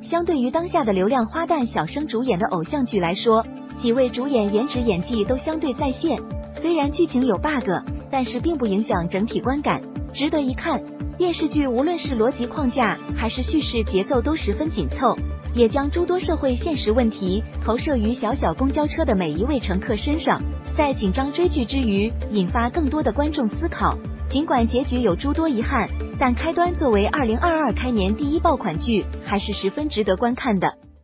相对于当下的流量花旦小生主演的偶像剧来说，几位主演颜值演技都相对在线，虽然剧情有 bug， 但是并不影响整体观感，值得一看。电视剧无论是逻辑框架还是叙事节奏都十分紧凑，也将诸多社会现实问题投射于小小公交车的每一位乘客身上，在紧张追剧之余，引发更多的观众思考。尽管结局有诸多遗憾，但开端作为2022开年第一爆款剧，还是十分值得观看的。